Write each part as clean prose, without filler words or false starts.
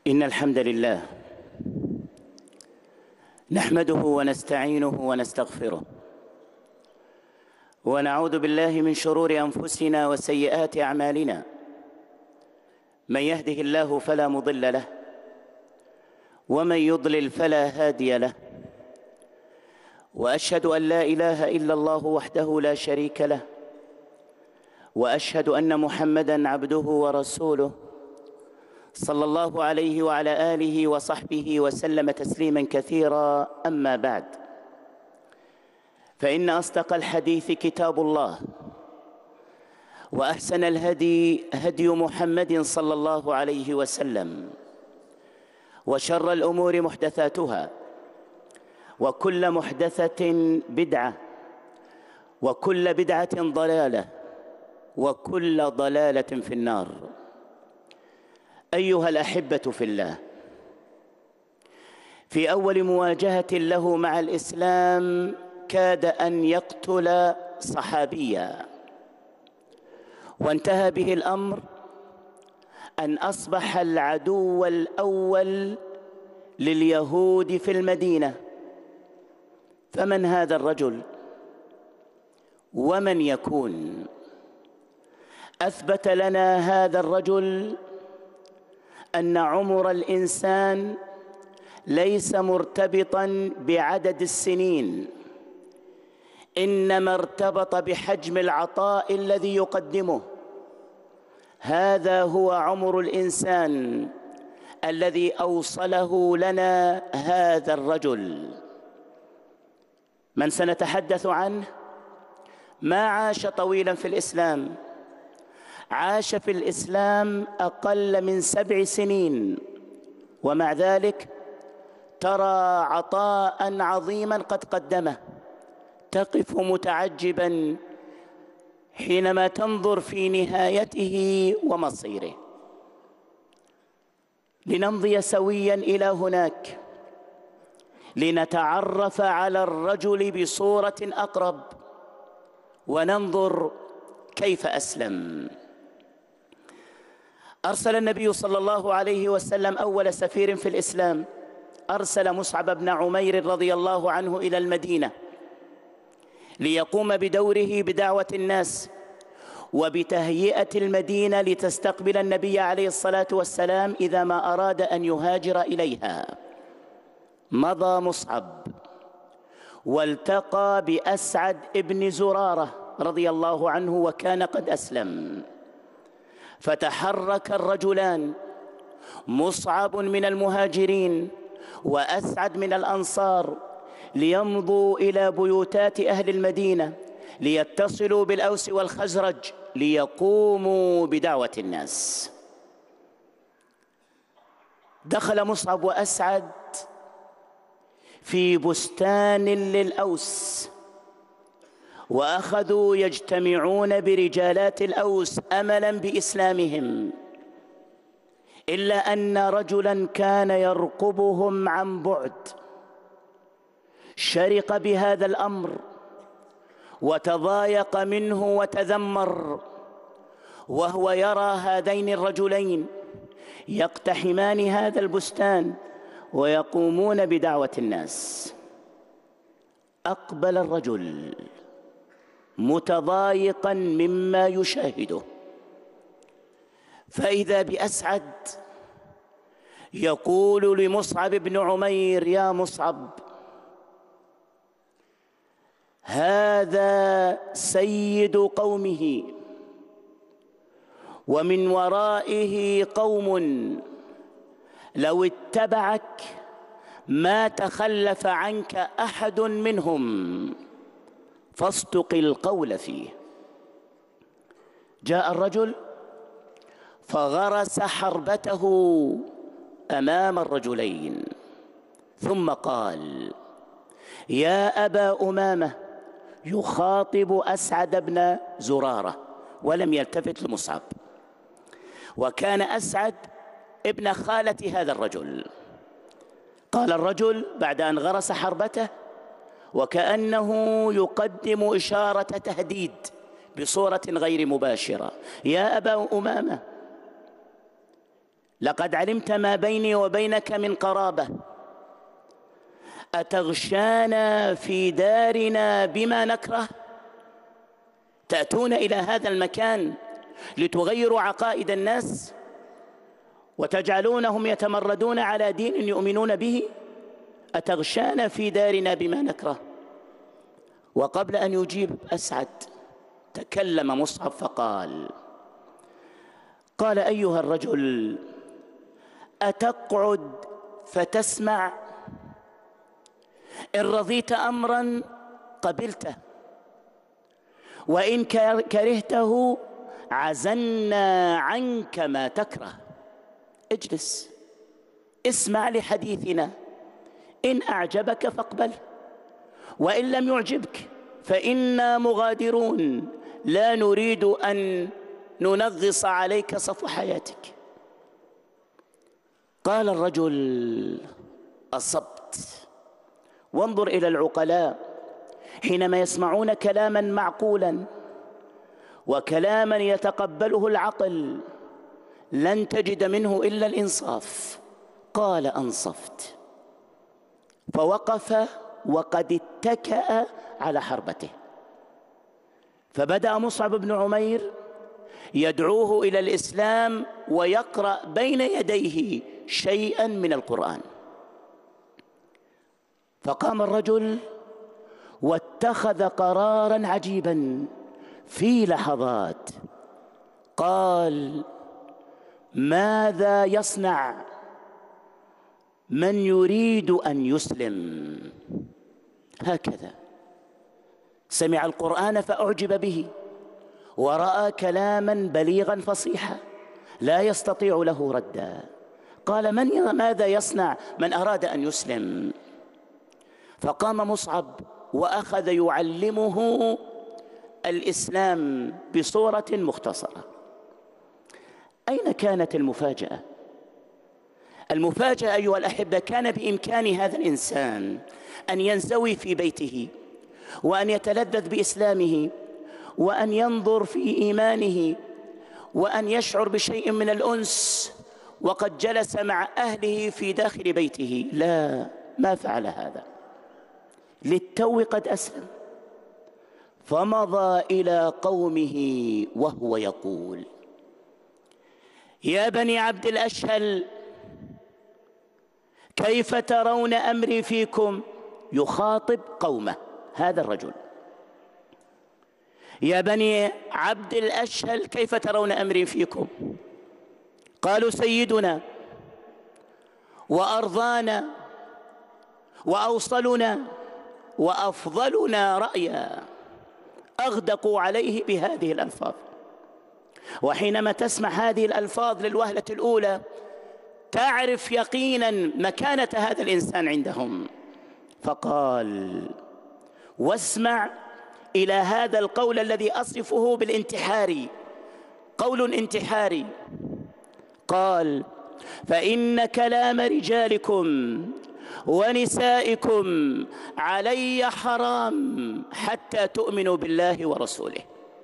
إن الحمد لله نحمده ونستعينه ونستغفره ونعوذ بالله من شرور أنفسنا وسيئات أعمالنا. من يهده الله فلا مضل له ومن يضلل فلا هادي له، وأشهد أن لا إله إلا الله وحده لا شريك له، وأشهد أن محمدًا عبده ورسوله صلى الله عليه وعلى آله وصحبه وسلم تسليماً كثيراً. أما بعد، فإن أصدق الحديث كتاب الله، وأحسن الهدي هدي محمد صلى الله عليه وسلم، وشر الأمور محدثاتها، وكل محدثة بدعة، وكل بدعة ضلالة، وكل ضلالة في النار. أيها الأحبة في الله، في أول مواجهة له مع الإسلام كاد أن يقتل صحابيا، وانتهى به الأمر أن أصبح العدو الأول لليهود في المدينة. فمن هذا الرجل ومن يكون؟ أثبت لنا هذا الرجل أن عمر الإنسان ليس مرتبطاً بعدد السنين، إنما ارتبط بحجم العطاء الذي يقدمه. هذا هو عمر الإنسان الذي أوصله لنا هذا الرجل. من سنتحدث عنه ما عاش طويلاً في الإسلام، عاش في الإسلام أقل من 7 سنين، ومع ذلك ترى عطاء عظيما قد قدمه. تقف متعجبا حينما تنظر في نهايته ومصيره. لنمضي سويا إلى هناك لنتعرف على الرجل بصورة أقرب وننظر كيف أسلم. أرسل النبي صلى الله عليه وسلم أول سفير في الإسلام، أرسل مصعب بن عمير رضي الله عنه إلى المدينة ليقوم بدوره بدعوة الناس وبتهيئة المدينة لتستقبل النبي عليه الصلاة والسلام إذا ما أراد أن يهاجر إليها. مضى مصعب والتقى بأسعد بن زرارة رضي الله عنه وكان قد أسلم. فتحرك الرجلان، مصعب من المهاجرين وأسعد من الأنصار، ليمضوا إلى بيوتات أهل المدينة ليتصلوا بالأوس والخزرج ليقوموا بدعوة الناس. دخل مصعب وأسعد في بستان للأوس، وأخذوا يجتمعون برجالات الأوس أملاً بإسلامهم، إلا أن رجلاً كان يرقبهم عن بعد شرق بهذا الأمر وتضايق منه وتذمر، وهو يرى هذين الرجلين يقتحمان هذا البستان ويقومون بدعوة الناس. أقبل الرجل متضايقاً مما يشاهده، فإذا بأسعد يقول لمصعب بن عمير: يا مصعب، هذا سيد قومه ومن ورائه قوم لو اتبعك ما تخلف عنك أحد منهم، فاصدق القول فيه. جاء الرجل فغرس حربته أمام الرجلين، ثم قال: يا أبا أمامة، يخاطب أسعد بن زرارة ولم يلتفت لمصعب، وكان أسعد ابن خالة هذا الرجل. قال الرجل بعد أن غرس حربته وكأنه يقدم إشارة تهديد بصورة غير مباشرة: يا أبا أمامة، لقد علمت ما بيني وبينك من قرابة، أتغشانا في دارنا بما نكره؟ تأتون إلى هذا المكان لتغيروا عقائد الناس وتجعلونهم يتمردون على دين يؤمنون به؟ أتغشانا في دارنا بما نكره؟ وقبل أن يجيب أسعد تكلم مصعب فقال: قال: أيها الرجل، أتقعد فتسمع؟ إن رضيت أمرا قبلته، وإن كرهته عزلنا عنك ما تكره. اجلس اسمع لحديثنا، إن أعجبك فاقبل، وإن لم يعجبك فإنا مغادرون، لا نريد أن ننغص عليك صفو حياتك. قال الرجل: أصبت. وانظر إلى العقلاء حينما يسمعون كلاما معقولا وكلاما يتقبله العقل لن تجد منه إلا الإنصاف. قال: أنصفت. فوقف وقد اتكأ على حربته، فبدأ مصعب بن عمير يدعوه إلى الإسلام ويقرأ بين يديه شيئا من القرآن. فقام الرجل واتخذ قرارا عجيبا في لحظات. قال: ماذا يصنع من يريد أن يسلم؟ هكذا سمع القرآن فأعجب به، ورأى كلاما بليغا فصيحا لا يستطيع له ردا. قال: ماذا يصنع من أراد أن يسلم؟ فقام مصعب وأخذ يعلمه الإسلام بصورة مختصرة. أين كانت المفاجأة؟ المفاجأة أيها الأحبة كان بإمكان هذا الإنسان أن ينزوي في بيته وأن يتلذذ بإسلامه وأن ينظر في إيمانه وأن يشعر بشيء من الأنس وقد جلس مع أهله في داخل بيته. لا، ما فعل هذا، للتو قد أسلم. فمضى إلى قومه وهو يقول: يا بني عبد الأشهل، كيف ترون أمري فيكم؟ يخاطب قومه هذا الرجل: يا بني عبد الأشهل، كيف ترون أمري فيكم؟ قالوا: سيدنا وأرضانا وأوصلنا وأفضلنا رأيا. أغدقوا عليه بهذه الألفاظ. وحينما تسمع هذه الألفاظ للوهلة الأولى تعرف يقينا مكانة هذا الإنسان عندهم. فقال: واسمع إلى هذا القول الذي أصفه بالانتحاري، قول انتحاري. قال: فإن كلام رجالكم ونسائكم علي حرام حتى تؤمنوا بالله ورسوله.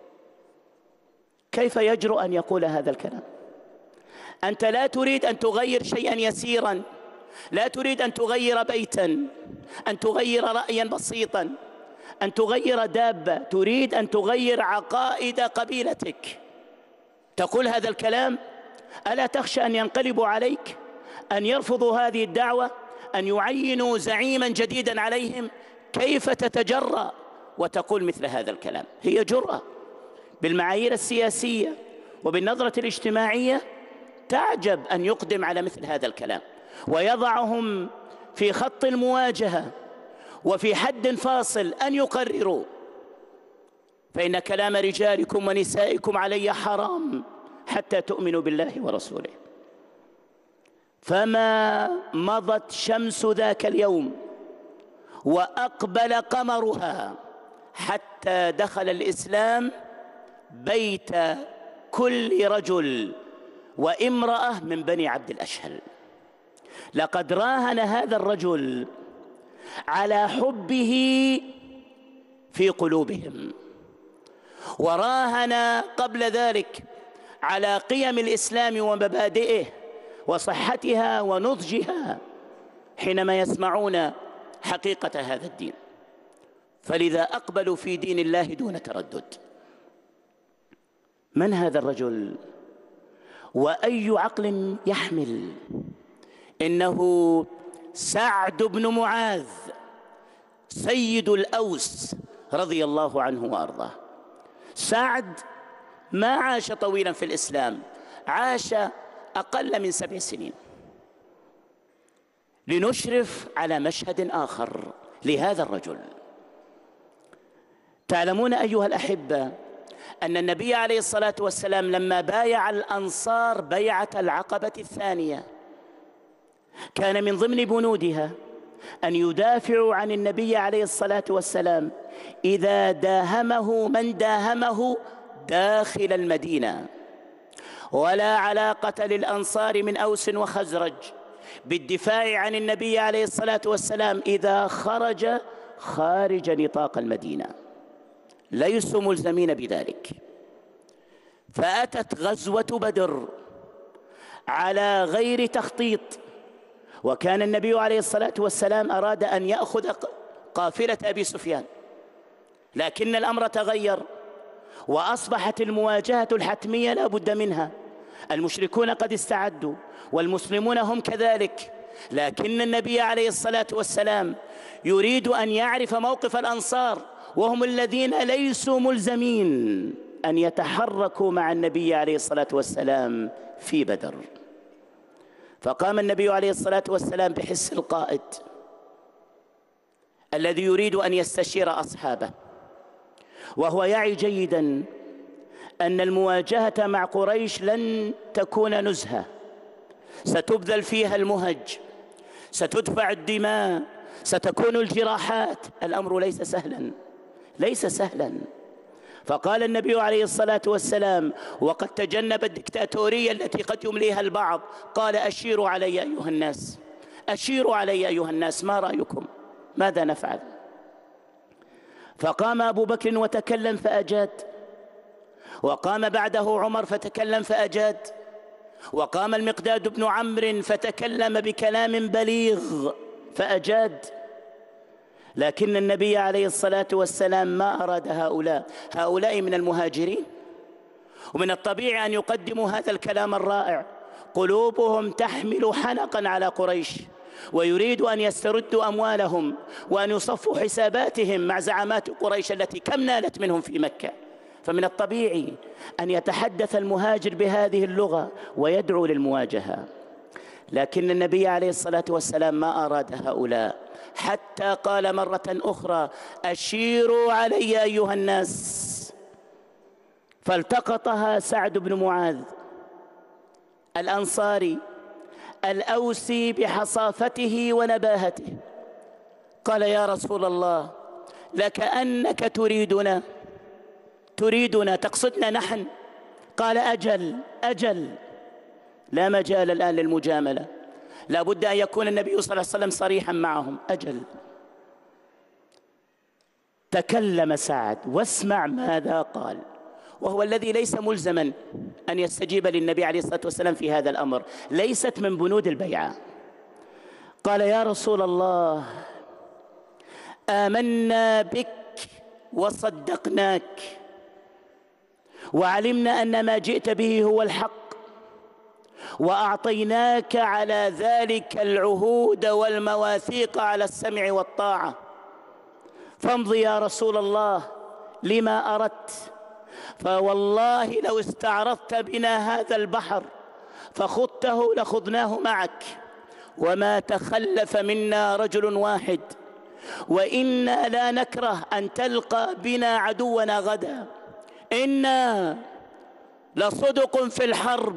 كيف يجرؤ أن يقول هذا الكلام؟ أنت لا تريد أن تغير شيئا يسيرا، لا تريد أن تغير بيتا، أن تغير رأيا بسيطا، أن تغير دابة، تريد أن تغير عقائد قبيلتك. تقول هذا الكلام؟ ألا تخشى أن ينقلبوا عليك، أن يرفضوا هذه الدعوة، أن يعينوا زعيما جديدا عليهم؟ كيف تتجرأ وتقول مثل هذا الكلام؟ هي جرأة بالمعايير السياسية وبالنظرة الاجتماعية تعجب أن يقدم على مثل هذا الكلام ويضعهم في خط المواجهة وفي حد فاصل أن يقرروا: فإن كلام رجالكم ونسائكم علي حرام حتى تؤمنوا بالله ورسوله. فما مضت شمس ذاك اليوم وأقبل قمرها حتى دخل الإسلام بيت كل رجل وامرأة من بني عبد الأشهل. لقد راهن هذا الرجل على حبه في قلوبهم، وراهن قبل ذلك على قيم الإسلام ومبادئه، وصحتها ونضجها حينما يسمعون حقيقة هذا الدين، فلذا أقبلوا في دين الله دون تردد. من هذا الرجل وأي عقل يحمل؟ إنه سعد بن معاذ سيد الأوس رضي الله عنه وأرضاه. سعد ما عاش طويلا في الإسلام، عاش أقل من 7 سنين. لنشرف على مشهد آخر لهذا الرجل. تعلمون أيها الأحبة أن النبي عليه الصلاة والسلام لما بايع الأنصار بيعة العقبة الثانية كان من ضمن بنودها أن يدافعوا عن النبي عليه الصلاة والسلام إذا داهمه من داهمه داخل المدينة. ولا علاقة للأنصار من أوس وخزرج بالدفاع عن النبي عليه الصلاة والسلام إذا خرج خارج نطاق المدينة، ليسوا ملزمين بذلك. فأتت غزوة بدر على غير تخطيط، وكان النبي عليه الصلاة والسلام أراد أن يأخذ قافلة أبي سفيان، لكن الأمر تغير وأصبحت المواجهة الحتمية لا بد منها. المشركون قد استعدوا والمسلمون هم كذلك، لكن النبي عليه الصلاة والسلام يريد أن يعرف موقف الأنصار، وهم الذين ليسوا ملزمين أن يتحركوا مع النبي عليه الصلاة والسلام في بدر. فقام النبي عليه الصلاة والسلام بحس القائد الذي يريد أن يستشير أصحابه، وهو يعي جيدا أن المواجهة مع قريش لن تكون نزهة، ستبذل فيها المهج، ستدفع الدماء، ستكون الجراحات. الأمر ليس سهلا، ليس سهلا. فقال النبي عليه الصلاة والسلام وقد تجنب الدكتاتورية التي قد يمليها البعض، قال أشيروا علي أيها الناس، أشيروا علي أيها الناس، ما رأيكم؟ ماذا نفعل؟ فقام أبو بكر وتكلم فأجاد، وقام بعده عمر فتكلم فأجاد، وقام المقداد بن عمرو فتكلم بكلام بليغ فأجاد. لكن النبي عليه الصلاة والسلام ما أراد هؤلاء من المهاجرين، ومن الطبيعي أن يقدموا هذا الكلام الرائع. قلوبهم تحمل حنقا على قريش، ويريد أن يستردوا أموالهم وأن يصفوا حساباتهم مع زعامات قريش التي كم نالت منهم في مكة. فمن الطبيعي أن يتحدث المهاجر بهذه اللغة ويدعو للمواجهة، لكن النبي عليه الصلاة والسلام ما أراد هؤلاء، حتى قال مرة أخرى أشيروا علي أيها الناس. فالتقطها سعد بن معاذ الأنصاري الأوسي بحصافته ونباهته، قال يا رسول الله لكأنك تريدنا تقصدنا نحن. قال أجل لا مجال الآن للمجاملة، لا بد أن يكون النبي صلى الله عليه وسلم صريحا معهم. أجل. تكلم سعد واسمع ماذا قال، وهو الذي ليس ملزما أن يستجيب للنبي عليه الصلاة والسلام في هذا الأمر، ليست من بنود البيعة. قال يا رسول الله آمنا بك وصدقناك، وعلمنا أن ما جئت به هو الحق، وأعطيناك على ذلك العهود والمواثيق على السمع والطاعة، فامضي يا رسول الله لما أردت، فوالله لو استعرضت بنا هذا البحر فخضته لخضناه معك، وما تخلف منا رجل واحد، وإنا لا نكره أن تلقى بنا عدونا غدا، إنا لصدق في الحرب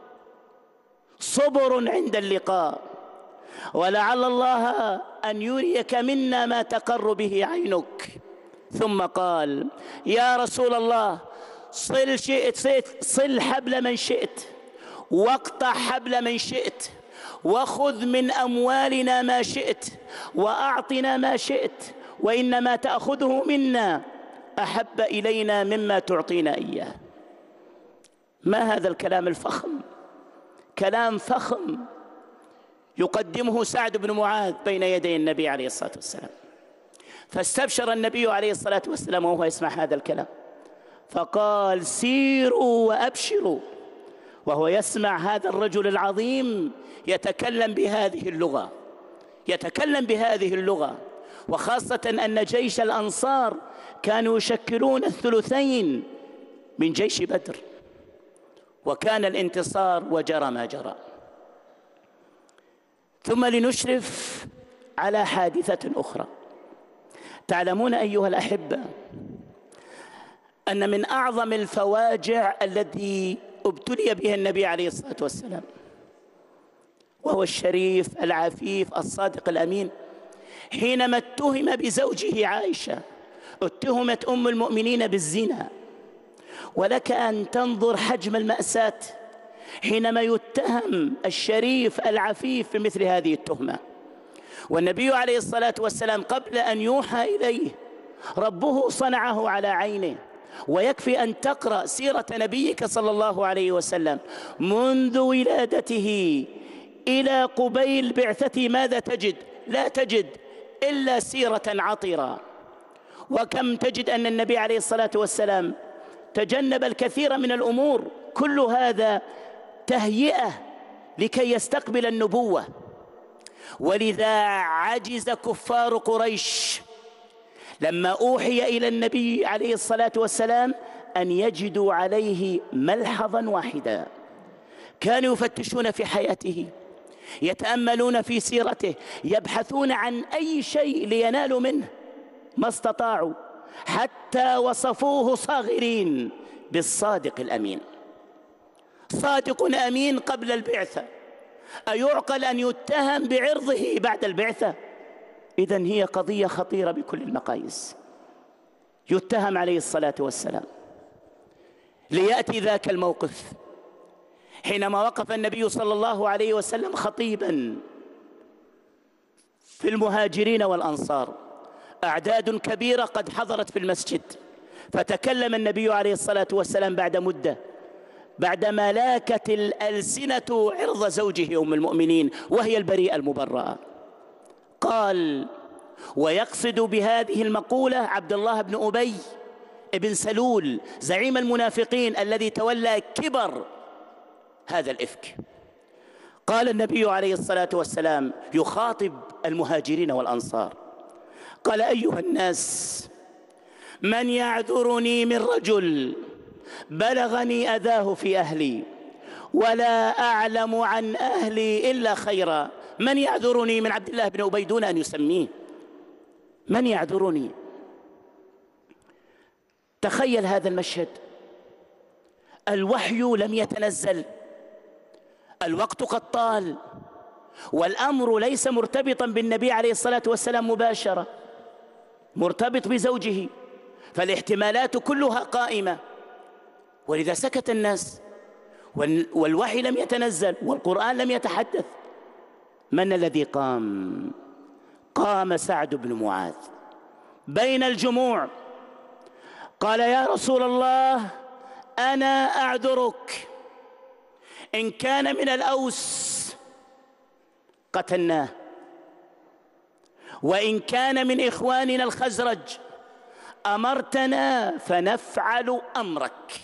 صبر عند اللقاء، ولعل الله أن يريك منا ما تقر به عينك. ثم قال يا رسول الله صل حبل من شئت، واقطع حبل من شئت، وخذ من أموالنا ما شئت، وأعطنا ما شئت، وإنما تأخذه منا أحب إلينا مما تعطينا إياه. ما هذا الكلام الفخم؟ كلام فخم يقدمه سعد بن معاذ بين يدي النبي عليه الصلاة والسلام. فاستبشر النبي عليه الصلاة والسلام وهو يسمع هذا الكلام، فقال: سيروا وأبشروا. وهو يسمع هذا الرجل العظيم يتكلم بهذه اللغة، وخاصة أن جيش الأنصار كانوا يشكلون الثلثين من جيش بدر، وكان الانتصار وجرى ما جرى. ثم لنشرف على حادثة أخرى. تعلمون أيها الأحبة أن من أعظم الفواجع التي ابتلي بها النبي عليه الصلاة والسلام، وهو الشريف العفيف الصادق الأمين، حينما اتهم بزوجه عائشة، اتهمت أم المؤمنين بالزنا. ولك أن تنظر حجم المأساة حينما يتهم الشريف العفيف بمثل هذه التهمة. والنبي عليه الصلاة والسلام قبل أن يوحى إليه ربه صنعه على عينه. ويكفي أن تقرأ سيرة نبيك صلى الله عليه وسلم منذ ولادته إلى قبيل بعثته، ماذا تجد؟ لا تجد إلا سيرة عطرة. وكم تجد أن النبي عليه الصلاة والسلام تجنب الكثير من الأمور، كل هذا تهيئة لكي يستقبل النبوة. ولذا عجز كفار قريش لما أوحي إلى النبي عليه الصلاة والسلام أن يجدوا عليه ملحظا واحدا. كانوا يفتشون في حياته، يتأملون في سيرته، يبحثون عن أي شيء لينالوا منه، ما استطاعوا، حتى وصفوه صاغرين بالصادق الأمين. صادق أمين قبل البعثة، أيعقل أن يتهم بعرضه بعد البعثة؟ إذن هي قضية خطيرة بكل المقاييس. يتهم عليه الصلاة والسلام. ليأتي ذاك الموقف حينما وقف النبي صلى الله عليه وسلم خطيبا في المهاجرين والأنصار، أعداد كبيرة قد حضرت في المسجد، فتكلم النبي عليه الصلاة والسلام بعد مدة، بعدما لاكت الألسنة عرض زوجه أم المؤمنين وهي البريئة المبرأة. قال، ويقصد بهذه المقولة عبد الله بن أبي بن سلول زعيم المنافقين الذي تولى كبر هذا الإفك. قال النبي عليه الصلاة والسلام يخاطب المهاجرين والأنصار، قال: أيها الناس، من يعذرني من رجل بلغني أذاه في أهلي ولا أعلم عن أهلي إلا خيرا؟ من يعذرني من عبد الله بن أبي دون أن يسميه؟ من يعذرني؟ تخيل هذا المشهد، الوحي لم يتنزل، الوقت قد طال، والأمر ليس مرتبطا بالنبي عليه الصلاة والسلام مباشرة، مرتبط بزوجه، فالاحتمالات كلها قائمة. ولذا سكت الناس، والوحي لم يتنزل، والقرآن لم يتحدث. من الذي قام؟ قام سعد بن معاذ بين الجموع، قال: يا رسول الله، أنا أعذرك، إن كان من الأوس قتلناه، وإن كان من إخواننا الخزرج أمرتنا فنفعل أمرك.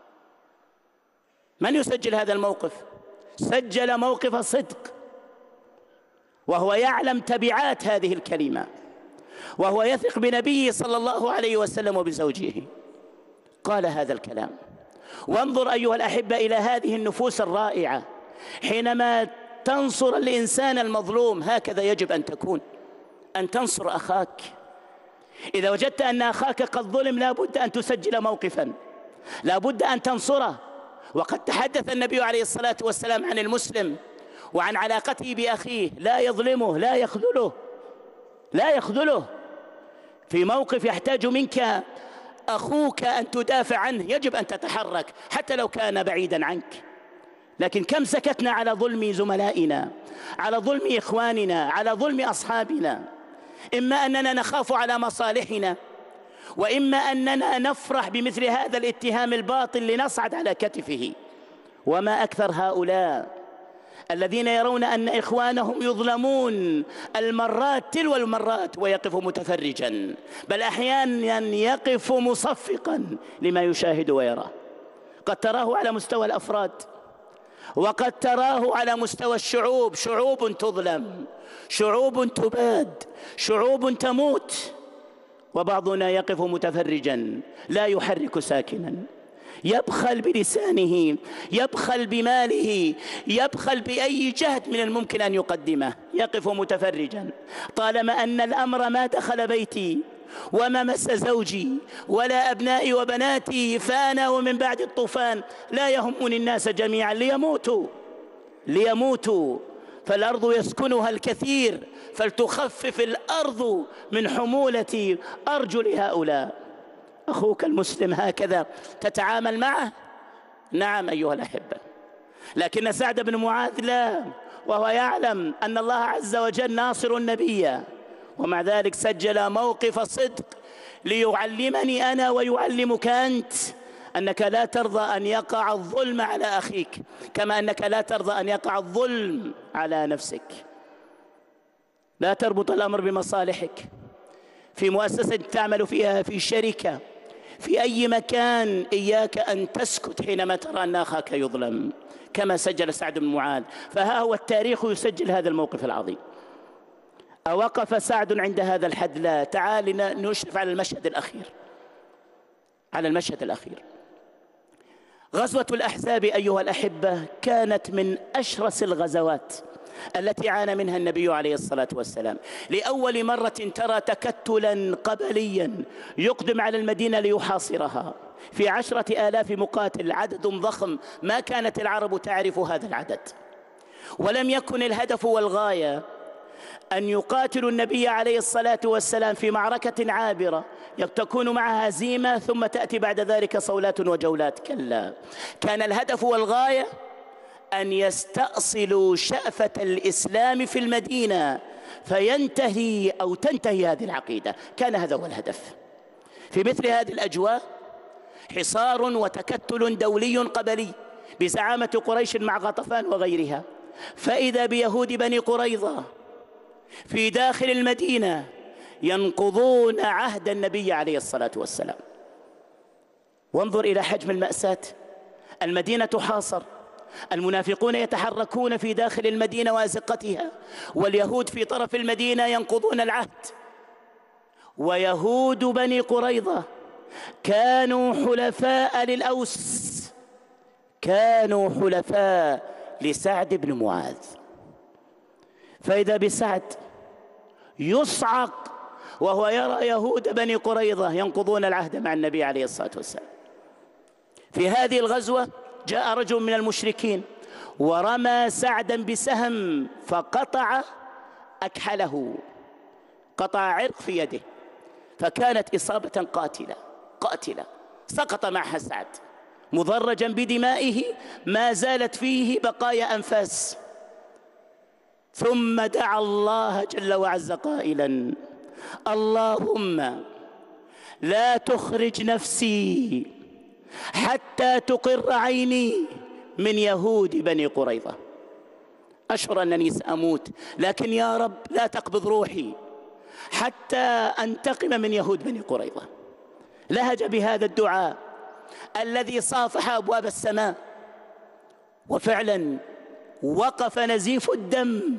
من يسجل هذا الموقف؟ سجل موقف الصدق، وهو يعلم تبعات هذه الكلمة، وهو يثق بنبيه صلى الله عليه وسلم وبزوجه. قال هذا الكلام. وانظر أيها الأحبة إلى هذه النفوس الرائعة، حينما تنصر الإنسان المظلوم هكذا يجب أن تكون، أن تنصر أخاك. إذا وجدت أن أخاك قد ظلم لا بد أن تسجل موقفا، لا بد أن تنصره. وقد تحدث النبي عليه الصلاة والسلام عن المسلم وعن علاقته بأخيه، لا يظلمه، لا يخذله في موقف يحتاج منك أخوك أن تدافع عنه، يجب أن تتحرك حتى لو كان بعيدا عنك. لكن كم سكتنا على ظلم زملائنا، على ظلم إخواننا، على ظلم أصحابنا، إما أننا نخاف على مصالحنا، وإما أننا نفرح بمثل هذا الاتهام الباطل لنصعد على كتفه. وما أكثر هؤلاء الذين يرون أن إخوانهم يظلمون المرات تلو المرات ويقف متفرجا، بل أحيانا يقف مصفقا لما يشاهد ويراه. قد تراه على مستوى الأفراد، وقد تراه على مستوى الشعوب، شعوب تظلم، شعوب تباد، شعوب تموت، وبعضنا يقف متفرجا لا يحرك ساكنا، يبخل بلسانه، يبخل بماله، يبخل بأي جهد من الممكن أن يقدمه، يقف متفرجا طالما أن الأمر ما دخل بيتي وما مس زوجي ولا أبنائي وبناتي، فأنا ومن بعد الطوفان لا يهمني الناس جميعا ليموتوا، فالأرض يسكنها الكثير، فلتخفف الأرض من حمولة أرجل هؤلاء. أخوك المسلم هكذا تتعامل معه؟ نعم أيها الأحبة. لكن سعد بن معاذ لا، وهو يعلم أن الله عز وجل ناصر النبي، ومع ذلك سجل موقف صدق ليعلمني أنا ويعلمك أنت أنك لا ترضى أن يقع الظلم على أخيك، كما أنك لا ترضى أن يقع الظلم على نفسك. لا تربط الأمر بمصالحك في مؤسسة تعمل فيها، في شركة، في أي مكان، إياك أن تسكت حينما ترى أن أخاك يظلم، كما سجل سعد بن معاذ. فها هو التاريخ يسجل هذا الموقف العظيم. أوقف سعد عند هذا الحد؟ لا. تعال نشرف على المشهد الأخير، على المشهد الأخير. غزوة الأحزاب أيها الأحبة كانت من أشرس الغزوات التي عانى منها النبي عليه الصلاة والسلام. لأول مرة ترى تكتلا قبليا يقدم على المدينة ليحاصرها في 10,000 مقاتل، عدد ضخم ما كانت العرب تعرف هذا العدد، ولم يكن الهدف والغاية أن يقاتلوا النبي عليه الصلاة والسلام في معركة عابرة تكون معها هزيمة ثم تأتي بعد ذلك صولات وجولات. كلا، كان الهدف والغاية أن يستأصلوا شأفة الإسلام في المدينة فينتهي أو تنتهي هذه العقيدة. كان هذا هو الهدف. في مثل هذه الأجواء حصار وتكتل دولي قبلي بزعامة قريش مع غطفان وغيرها، فإذا بيهود بني قريظة في داخل المدينة ينقضون عهد النبي عليه الصلاة والسلام. وانظر إلى حجم المأساة. المدينة تحاصر، المنافقون يتحركون في داخل المدينة وأزقتها، واليهود في طرف المدينة ينقضون العهد. ويهود بني قريظة كانوا حلفاء للأوس، كانوا حلفاء لسعد بن معاذ. فإذا بسعد يصعق وهو يرى يهود بني قريظة ينقضون العهد مع النبي عليه الصلاة والسلام. في هذه الغزوة جاء رجل من المشركين ورمى سعدا بسهم فقطع أكحله، قطع عرق في يده، فكانت إصابة قاتلة سقط معها سعد مضرجا بدمائه، ما زالت فيه بقايا أنفاس. ثم دعا الله جل وعز قائلا: اللهم لا تخرج نفسي حتى تقر عيني من يهود بني قريظة. أشعر أنني سأموت، لكن يا رب لا تقبض روحي حتى أنتقم من يهود بني قريظة. لهج بهذا الدعاء الذي صافح أبواب السماء، وفعلا وقف نزيف الدم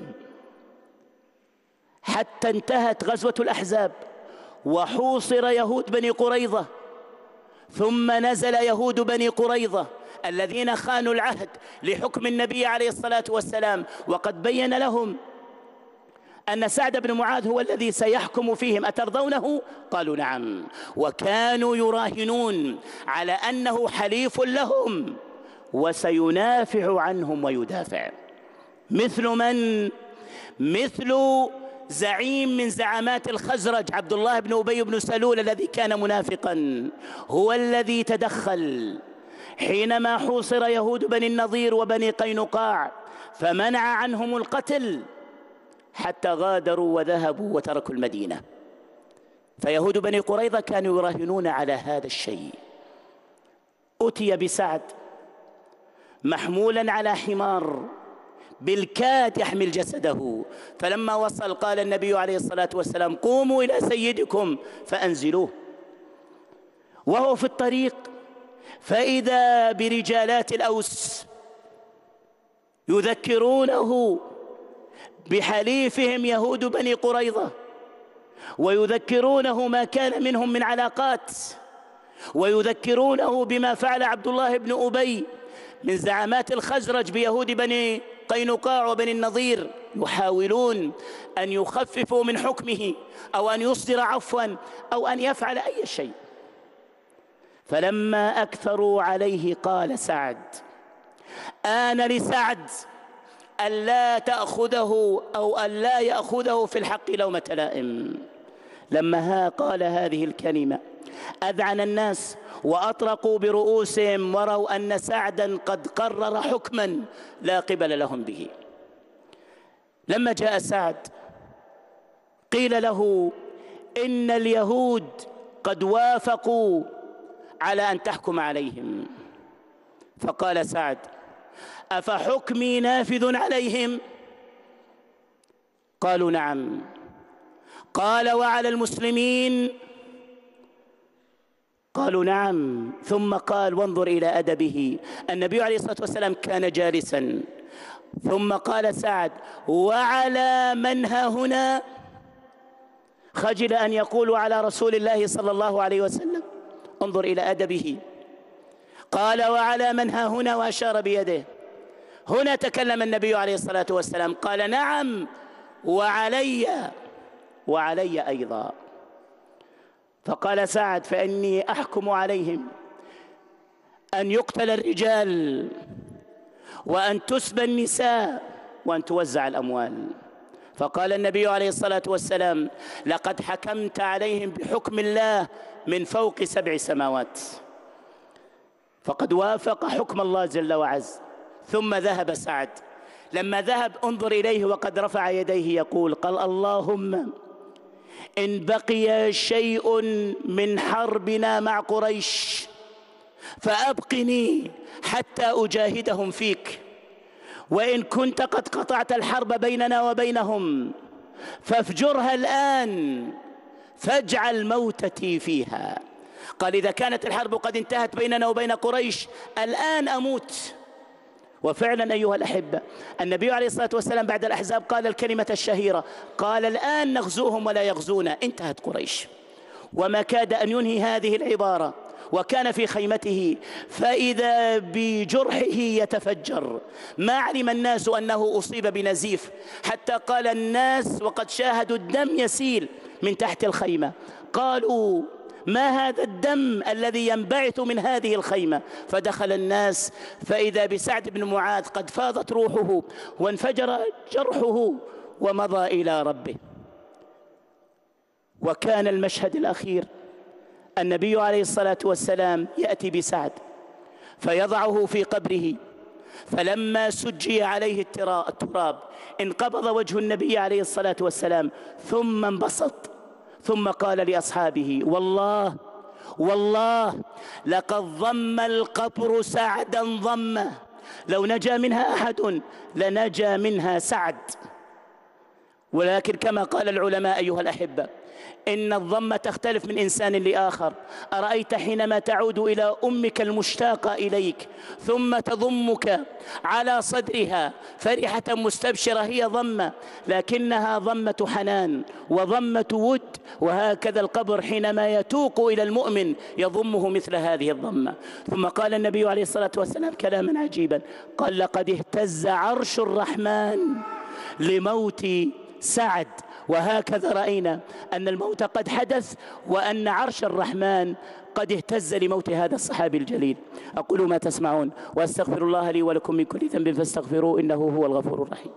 حتى انتهت غزوة الأحزاب وحوصر يهود بني قريظة. ثم نزل يهود بني قريظة الذين خانوا العهد لحكم النبي عليه الصلاة والسلام، وقد بين لهم أن سعد بن معاذ هو الذي سيحكم فيهم، أترضونه؟ قالوا نعم، وكانوا يراهنون على أنه حليف لهم وسينافع عنهم ويدافع. مثل من؟ مثل زعيم من زعامات الخزرج عبد الله بن أبي بن سلول الذي كان منافقا، هو الذي تدخل حينما حوصر يهود بني النضير وبني قينقاع فمنع عنهم القتل حتى غادروا وذهبوا وتركوا المدينة. فيهود بني قريظة كانوا يراهنون على هذا الشيء. أتي بسعد محمولا على حمار بالكاد يحمل جسده. فلما وصل قال النبي عليه الصلاة والسلام: قوموا إلى سيدكم فأنزلوه. وهو في الطريق فإذا برجالات الأوس يذكرونه بحليفهم يهود بني قريظة، ويذكرونه ما كان منهم من علاقات، ويذكرونه بما فعل عبد الله بن أبي من زعامات الخزرج بيهود بني قينقاع وبني النضير، يحاولون أن يخففوا من حكمه أو أن يصدر عفوا أو أن يفعل أي شيء. فلما أكثروا عليه قال سعد: آن لسعد ألا تأخذه أو ألا يأخذه في الحق لومة لائم. لما قال هذه الكلمة أذعن الناس وأطرقوا برؤوسهم وروا أن سعدا قد قرر حكما لا قبل لهم به. لما جاء سعد قيل له: إن اليهود قد وافقوا على أن تحكم عليهم. فقال سعد: أفحكمي نافذ عليهم؟ قالوا: نعم. قال: وعلى المسلمين؟ قالوا: نعم. ثم قال، وانظر إلى أدبه، النبي عليه الصلاة والسلام كان جالسا، ثم قال سعد: وعلى من ها هنا؟ خجل أن يقولوا على رسول الله صلى الله عليه وسلم. انظر إلى أدبه، قال: وعلى من ها هنا، وأشار بيده. هنا تكلم النبي عليه الصلاة والسلام قال: نعم، وعلي أيضا. فقال سعد: فإني أحكم عليهم أن يقتل الرجال وأن تسبى النساء وأن توزع الأموال. فقال النبي عليه الصلاة والسلام: لقد حكمت عليهم بحكم الله من فوق 7 سماوات. فقد وافق حكم الله جل وعز. ثم ذهب سعد. لما ذهب انظر إليه وقد رفع يديه يقول: قال: اللهم إن بقي شيء من حربنا مع قريش فأبقني حتى أجاهدهم فيك، وإن كنت قد قطعت الحرب بيننا وبينهم فافجرها الآن فاجعل موتتي فيها. قال: إذا كانت الحرب قد انتهت بيننا وبين قريش الآن أموت. وفعلا أيها الأحبة النبي عليه الصلاة والسلام بعد الأحزاب قال الكلمة الشهيرة، قال: الآن نغزوهم ولا يغزونا. انتهت قريش. وما كاد أن ينهي هذه العبارة وكان في خيمته فإذا بجرحه يتفجر. ما علم الناس أنه أصيب بنزيف حتى قال الناس وقد شاهدوا الدم يسيل من تحت الخيمة، قالوا: ما هذا الدم الذي ينبعث من هذه الخيمة؟ فدخل الناس فإذا بسعد بن معاذ قد فاضت روحه وانفجر جرحه ومضى إلى ربه. وكان المشهد الأخير النبي عليه الصلاة والسلام يأتي بسعد فيضعه في قبره، فلما سجي عليه التراب انقبض وجه النبي عليه الصلاة والسلام ثم انبسط، ثم قال لأصحابه: والله لقد ضم القبر سعدا ضمه، لو نجا منها أحد لنجا منها سعد. ولكن كما قال العلماء أيها الأحبة إن الضمة تختلف من إنسان لآخر. أرأيت حينما تعود إلى أمك المشتاقة إليك ثم تضمك على صدرها فرحة مستبشرة، هي ضمة لكنها ضمة حنان وضمة ود. وهكذا القبر حينما يتوق إلى المؤمن يضمه مثل هذه الضمة. ثم قال النبي عليه الصلاة والسلام كلاما عجيبا، قال: لقد اهتز عرش الرحمن لموت سعد. وهكذا رأينا أن الموت قد حدث وأن عرش الرحمن قد اهتز لموت هذا الصحابي الجليل. أقول ما تسمعون وأستغفر الله لي ولكم من كل ذنب فاستغفروه إنه هو الغفور الرحيم.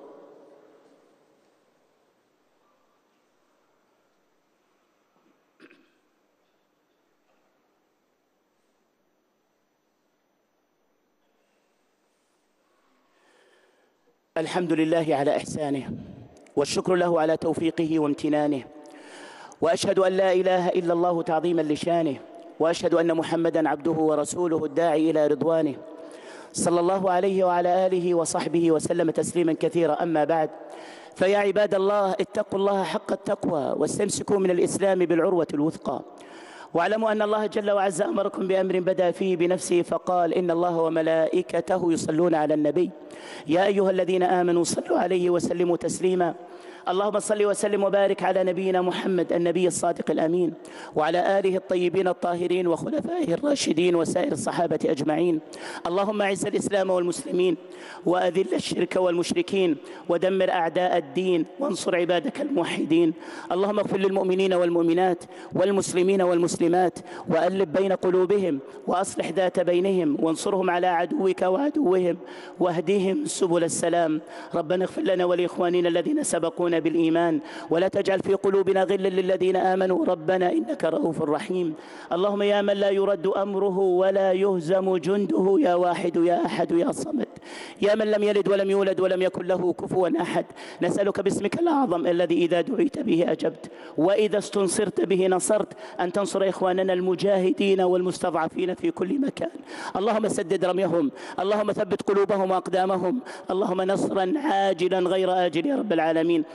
الحمد لله على إحسانه والشكر له على توفيقه وامتنانه، وأشهد أن لا إله إلا الله تعظيما لشانه، وأشهد أن محمدا عبده ورسوله الداعي إلى رضوانه، صلى الله عليه وعلى آله وصحبه وسلم تسليما كثيرا. أما بعد، فيا عباد الله، اتقوا الله حق التقوى واستمسكوا من الإسلام بالعروة الوثقى، واعلموا أن الله جل وعز أمركم بأمر بدأ فيه بنفسه فقال: إن الله وملائكته يصلون على النبي يا أيها الذين آمنوا صلوا عليه وسلموا تسليما. اللهم صل وسلم وبارك على نبينا محمد النبي الصادق الأمين، وعلى آله الطيبين الطاهرين وخلفائه الراشدين وسائر الصحابة أجمعين. اللهم أعز الإسلام والمسلمين، وأذل الشرك والمشركين، ودمر أعداء الدين، وانصر عبادك الموحدين. اللهم اغفر للمؤمنين والمؤمنات والمسلمين والمسلمات، وألف بين قلوبهم، وأصلح ذات بينهم، وانصرهم على عدوك وعدوهم، واهدهم سبل السلام. ربنا اغفر لنا ولإخواننا الذين سبقونا بالإيمان، ولا تجعل في قلوبنا غلا للذين آمنوا ربنا إنك رؤوف رحيم. اللهم يا من لا يرد أمره ولا يهزم جنده، يا واحد يا أحد يا صمد، يا من لم يلد ولم يولد ولم يكن له كفوا أحد، نسألك باسمك الأعظم الذي إذا دعيت به أجبت وإذا استنصرت به نصرت، أن تنصر إخواننا المجاهدين والمستضعفين في كل مكان. اللهم سدد رميهم، اللهم ثبت قلوبهم وأقدامهم، اللهم نصرا عاجلا غير آجل يا رب العالمين.